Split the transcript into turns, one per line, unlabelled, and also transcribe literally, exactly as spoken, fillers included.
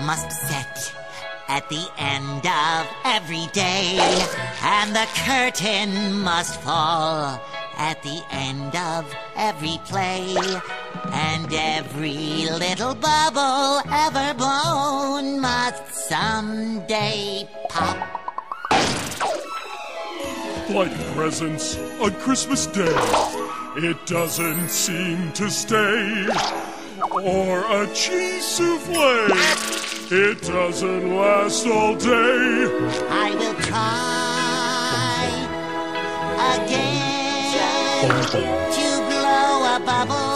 must set at the end of every day, and the curtain must fall at the end of every play, and every little bubble ever blown must someday pop.
Like presents on Christmas Day, it doesn't seem to stay. Or a cheese souffle, it doesn't last all day.
I will try again to blow a bubble